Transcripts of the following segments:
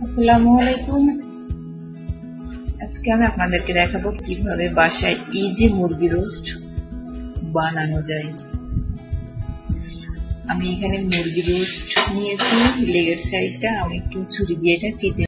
আসসালামু আলাইকুম। আজকে আমি আপনাদেরকে দেখাবো কিভাবে বাসায় ইজি মুরগি রোস্ট বানানো যায়। আমি এখানে মুরগি রোস্ট নিয়েছি, লেগের সাইডটা আমি একটু ছুরি দিয়ে এটা কেটে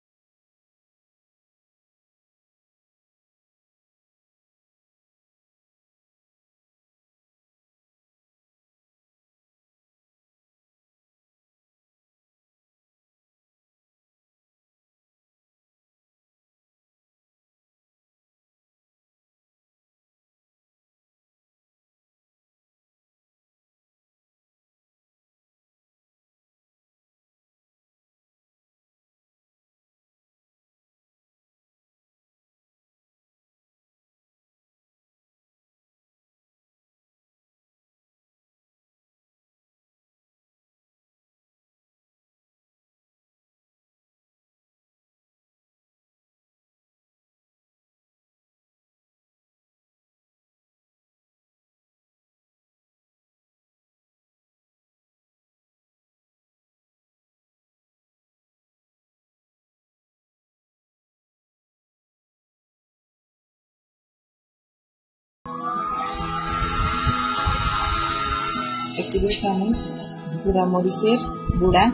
এক টেবিল চামচ গুঁড়া মরিচের গুঁড়া।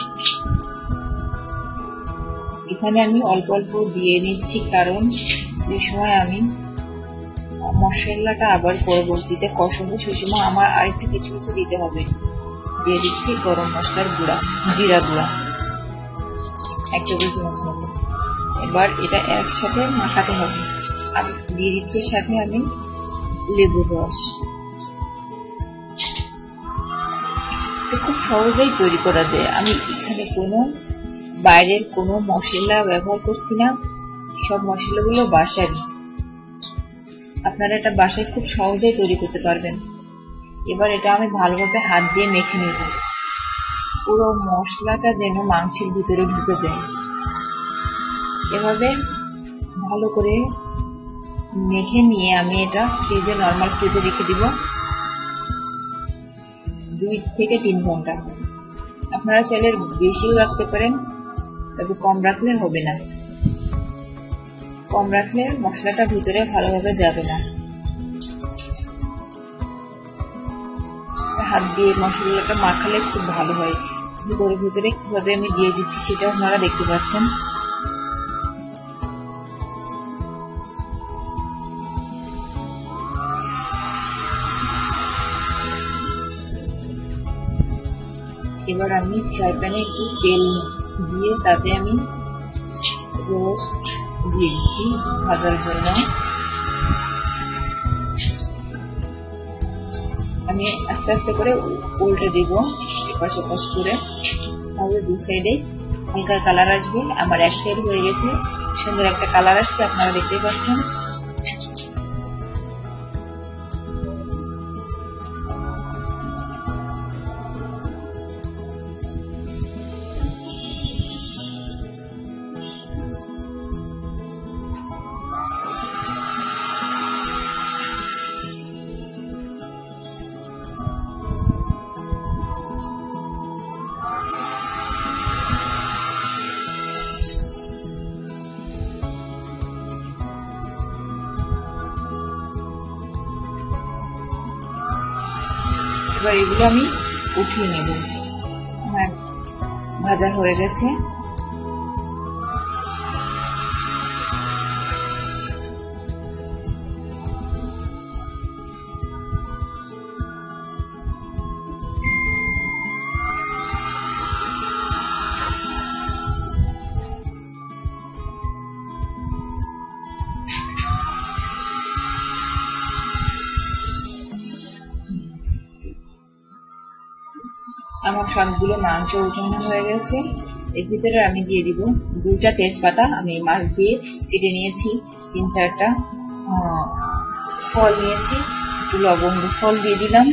এখানে আমি অল্প অল্প দিয়ে নিচ্ছি, কারণ যে সময় আমি মশলাটা আবার পরবর্তীতে কষাবো সে সময় আমার আরেকটু কিছু কিছু দিতে হবে। দিয়ে দিচ্ছি গরম মশলার গুঁড়া, জিরা গুঁড়া 1 টেবিল চামচ মতো। এবার এটা একসাথে মাখাতে হবে। আমি দিয়ে দিচ্ছি সাথে আমি লেবুর রস। এটা খুব সহজেই তৈরি করা যায়। আমি এখানে কোনো বাইরের কোনো মশলা ব্যবহার করছি না, সব মশলাগুলো বাসারই। আপনারা এটা বাসায় খুব সহজেই তৈরি করতে পারবেন। এবার এটা আমি ভালোভাবে হাত দিয়ে মেখে নেব, পুরো মশলাটা যেন মাংসের ভিতরে ঢুকে যায়। এভাবে ভালো করে মেখে নিয়ে আমি এটা ফ্রিজে, নর্মাল ফ্রিজে রেখে দিব 2 থেকে 3 ঘন্টা। আপনারা চাইলে বেশিও রাখতে পারেন, তবে কম রাখলে হবে না। কম রাখলে মশলাটা ভিতরে ভালোভাবে যাবে না। হাত দিয়ে মশলাটা মাখালে খুব ভালো হয়। ভিতরে ভিতরে কিভাবে আমি দিয়ে দিচ্ছি সেটা আপনারা দেখতে পাচ্ছেন। এবার আমি ফ্রাই প্যানে একটু তেল দিয়ে তাতে আমি রোস্ট দিয়ে দিচ্ছি ভাজার জন্য। আমি আস্তে আস্তে করে উল্টে দিব, এপাশ ওপাশ করে, তাহলে 2 সাইডে হালকা কালার আসবে। আমার এক সাইড হয়ে গেছে, সুন্দর একটা কালার আসছে, আপনারা দেখতে পাচ্ছেন। এবার এগুলো আমি উঠিয়ে নেব। আমার ভাজা হয়ে গেছে। আমার সবগুলো মাংস উঠানো হয়ে গেছে। এর ভিতরে আমি দিয়ে দিব 2টা তেজপাতা, আমি মাছ দিয়ে কেটে নিয়েছি, 3-4টা ফল নিয়েছি, একটু লবঙ্গ ফল দিয়ে দিলাম।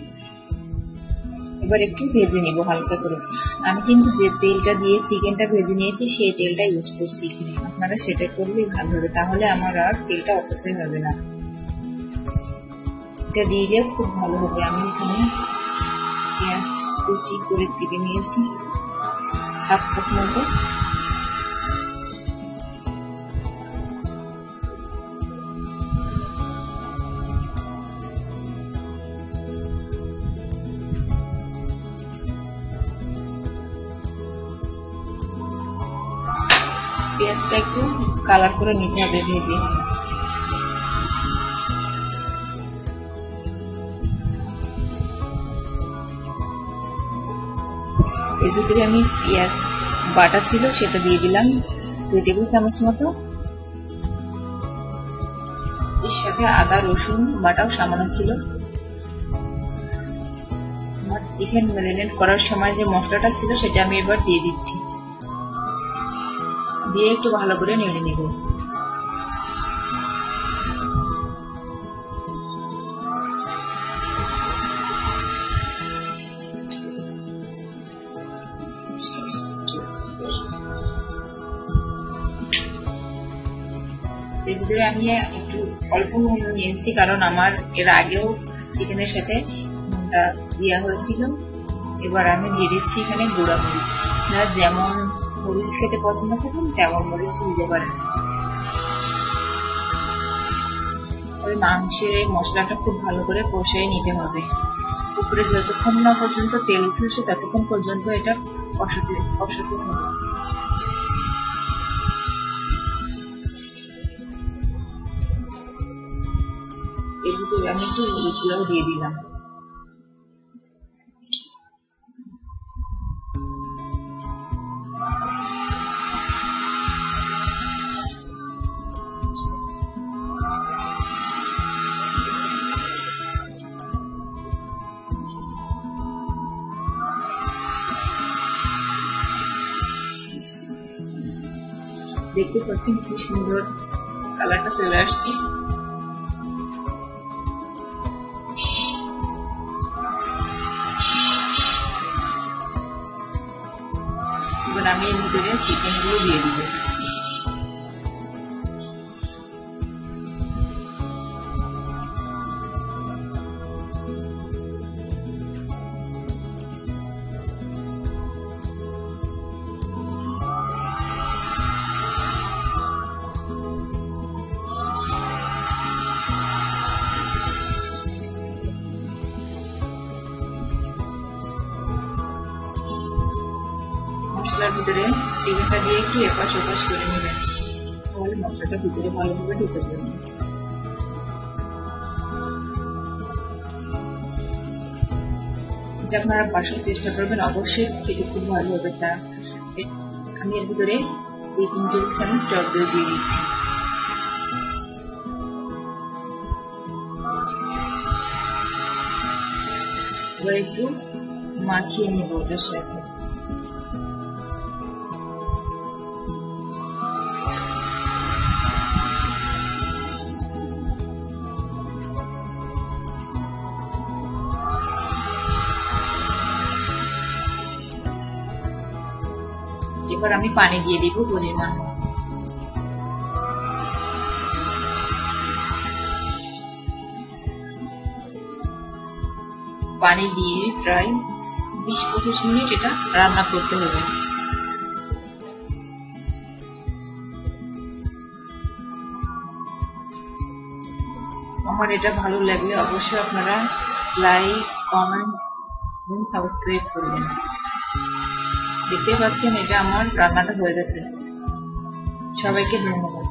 এবার একটু ভেজে নিব হালকা করে। আমি কিন্তু যে তেলটা দিয়ে চিকেনটা ভেজে নিয়েছি সেই তেলটা ইউজ করছি এখানে। আপনারা সেটা করলেই ভালো হবে, তাহলে আমার আর তেলটা অপচয় হবে না। এটা দিয়ে দিয়ে খুব ভালো হবে। আমি এখানে পেঁয়াজ কুচি করে কেটে নিয়েছি 1/2 কাপ মতো। পেঁয়াজটা একটু কালার করে নিতে হবে ভেজে। এর ভিতরে আমি পেঁয়াজ বাটা ছিল সেটা দিয়ে দিলাম 2 টেবিল চামচ মতো। এর সাথে আদা রসুন বাটাও সামান্য ছিল। আমার চিকেন ম্যারিনেট করার সময় যে মশলাটা ছিল সেটা আমি এবার দিয়ে দিচ্ছি, দিয়ে একটু ভালো করে নেড়ে নেব। এর ভিতরে আমি একটু অল্প নুন নিয়েছি, কারণ আমার এর আগেও চিকেনের সাথে নুনটা দেওয়া হয়েছিল। এবার আমি দিয়ে দিচ্ছি এখানে গুঁড়া মরিচ। আপনারা যেমন মরিচ খেতে পছন্দ করেন তেমন মরিচ দিতে পারেন। ওই মাংসের এই মশলাটা খুব ভালো করে কষিয়ে নিতে হবে। উপরে যতক্ষণ না পর্যন্ত তেল উঠে আসে ততক্ষণ পর্যন্ত এটা কষাতে হবে। এর ভিতরে আমি একটু হলুদ দিয়ে দিলাম। দেখতে পাচ্ছেন কি সুন্দর কালারটা চলে আসছে। এবার আমি এর ভিতরে চিকেন গুলো দিয়ে দিব। মশলার ভিতরে চিকেনটা দিয়ে একটু এপাশ ওপাশ করে নেবেন, তাহলে মশলাটা ভিতরে ভালোভাবে ঢুকে যাবে। এটা আপনারা বাসায় চেষ্টা করবেন, অবশ্যই খেতে খুব ভালো হবে। তা আমি এর ভিতরে 2-3 টেবিল চামচ টক দই দিয়ে দিচ্ছি। এবার একটু মাখিয়ে নেব ওটার সাথে। এবার আমি পানি দিয়ে দিব পরিমাণ। পানি দিয়ে প্রায় 20-25 মিনিট এটা রান্না করতে হবে। আমার এটা ভালো লাগলে অবশ্যই আপনারা লাইক, কমেন্টস এবং সাবস্ক্রাইব করবেন। দেখতে পাচ্ছেন এটা আমার রান্নাটা হয়ে গেছে। সবাইকে ধন্যবাদ।